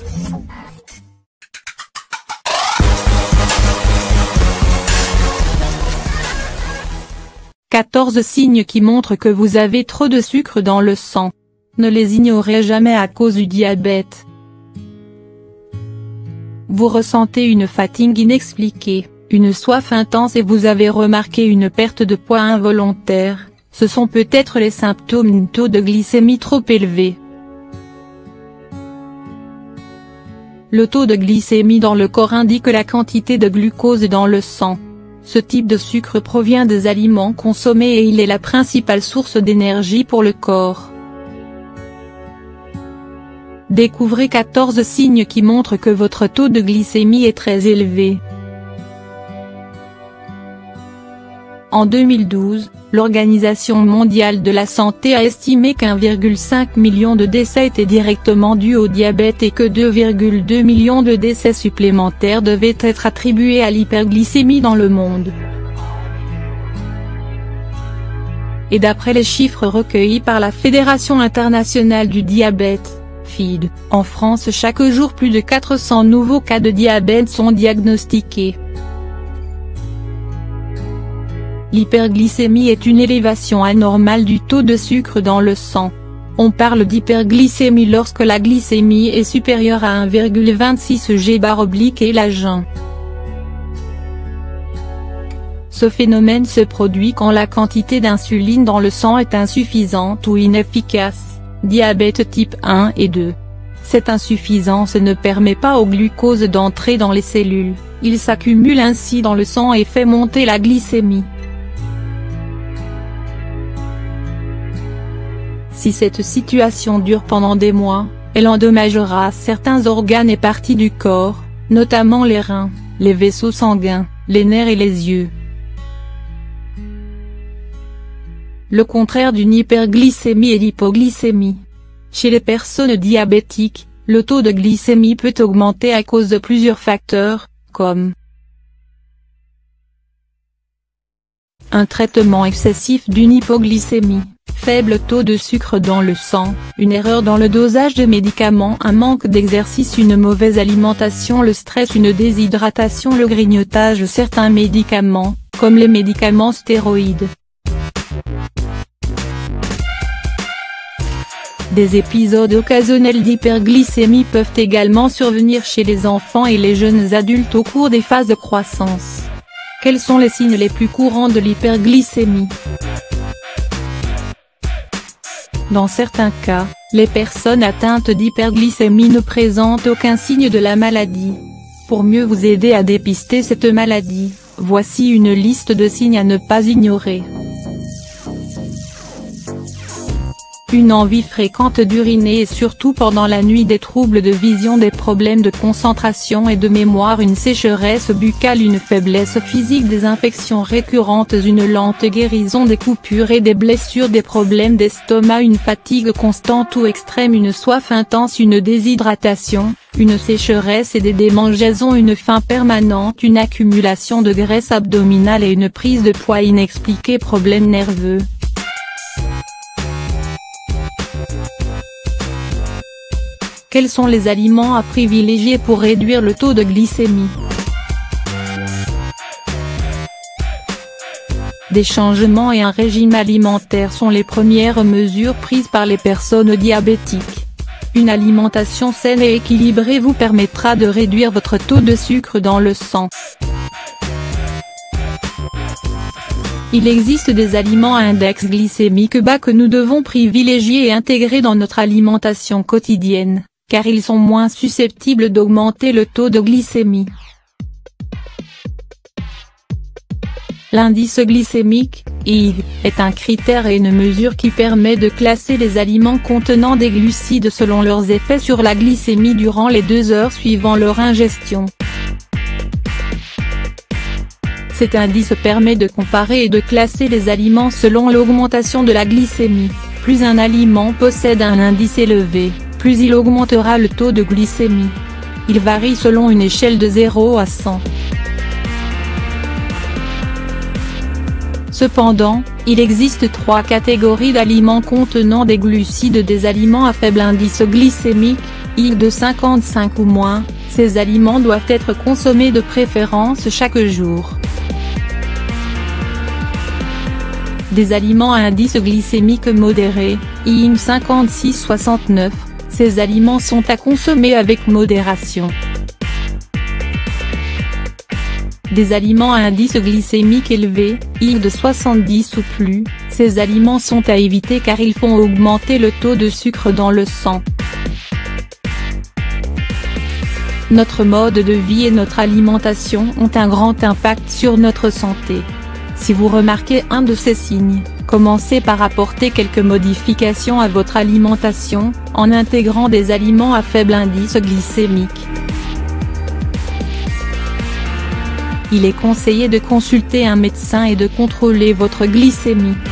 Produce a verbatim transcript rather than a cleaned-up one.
quatorze signes qui montrent que vous avez trop de sucre dans le sang. Ne les ignorez jamais à cause du diabète. Vous ressentez une fatigue inexpliquée, une soif intense et vous avez remarqué une perte de poids involontaire, ce sont peut-être les symptômes d'un taux de glycémie trop élevé. Le taux de glycémie dans le corps indique la quantité de glucose dans le sang. Ce type de sucre provient des aliments consommés et il est la principale source d'énergie pour le corps. Découvrez quatorze signes qui montrent que votre taux de glycémie est très élevé. En deux mille douze, l'Organisation mondiale de la santé a estimé qu'un virgule cinq million de décès étaient directement dus au diabète et que deux virgule deux millions de décès supplémentaires devaient être attribués à l'hyperglycémie dans le monde. Et d'après les chiffres recueillis par la Fédération internationale du diabète, F I D, en France chaque jour plus de quatre cents nouveaux cas de diabète sont diagnostiqués. L'hyperglycémie est une élévation anormale du taux de sucre dans le sang. On parle d'hyperglycémie lorsque la glycémie est supérieure à un virgule vingt-six G oblique et la jeun. Ce phénomène se produit quand la quantité d'insuline dans le sang est insuffisante ou inefficace, diabète type un et deux. Cette insuffisance ne permet pas au glucose d'entrer dans les cellules, il s'accumule ainsi dans le sang et fait monter la glycémie. Si cette situation dure pendant des mois, elle endommagera certains organes et parties du corps, notamment les reins, les vaisseaux sanguins, les nerfs et les yeux. Le contraire d'une hyperglycémie est l'hypoglycémie. Chez les personnes diabétiques, le taux de glycémie peut augmenter à cause de plusieurs facteurs, comme un traitement excessif d'une hypoglycémie, faible taux de sucre dans le sang, une erreur dans le dosage de médicaments, un manque d'exercice, une mauvaise alimentation, le stress, une déshydratation, le grignotage, certains médicaments, comme les médicaments stéroïdes. Des épisodes occasionnels d'hyperglycémie peuvent également survenir chez les enfants et les jeunes adultes au cours des phases de croissance. Quels sont les signes les plus courants de l'hyperglycémie? Dans certains cas, les personnes atteintes d'hyperglycémie ne présentent aucun signe de la maladie. Pour mieux vous aider à dépister cette maladie, voici une liste de signes à ne pas ignorer. Une envie fréquente d'uriner et surtout pendant la nuit, des troubles de vision, des problèmes de concentration et de mémoire, une sécheresse buccale, une faiblesse physique, des infections récurrentes, une lente guérison, des coupures et des blessures, des problèmes d'estomac, une fatigue constante ou extrême, une soif intense, une déshydratation, une sécheresse et des démangeaisons, une faim permanente, une accumulation de graisse abdominale et une prise de poids inexpliquée, problèmes nerveux. Quels sont les aliments à privilégier pour réduire le taux de glycémie? Des changements et un régime alimentaire sont les premières mesures prises par les personnes diabétiques. Une alimentation saine et équilibrée vous permettra de réduire votre taux de sucre dans le sang. Il existe des aliments à index glycémique bas que nous devons privilégier et intégrer dans notre alimentation quotidienne, car ils sont moins susceptibles d'augmenter le taux de glycémie. L'indice glycémique, I G, est un critère et une mesure qui permet de classer les aliments contenant des glucides selon leurs effets sur la glycémie durant les deux heures suivant leur ingestion. Cet indice permet de comparer et de classer les aliments selon l'augmentation de la glycémie. Plus un aliment possède un indice élevé, plus il augmentera le taux de glycémie. Il varie selon une échelle de zéro à cent. Cependant, il existe trois catégories d'aliments contenant des glucides: des aliments à faible indice glycémique, I G de cinquante-cinq ou moins, ces aliments doivent être consommés de préférence chaque jour. Des aliments à indice glycémique modéré, I G cinquante-six soixante-neuf, ces aliments sont à consommer avec modération. Des aliments à indice glycémique élevé, I G de soixante-dix ou plus, ces aliments sont à éviter car ils font augmenter le taux de sucre dans le sang. Notre mode de vie et notre alimentation ont un grand impact sur notre santé. Si vous remarquez un de ces signes, commencez par apporter quelques modifications à votre alimentation, en intégrant des aliments à faible indice glycémique. Il est conseillé de consulter un médecin et de contrôler votre glycémie.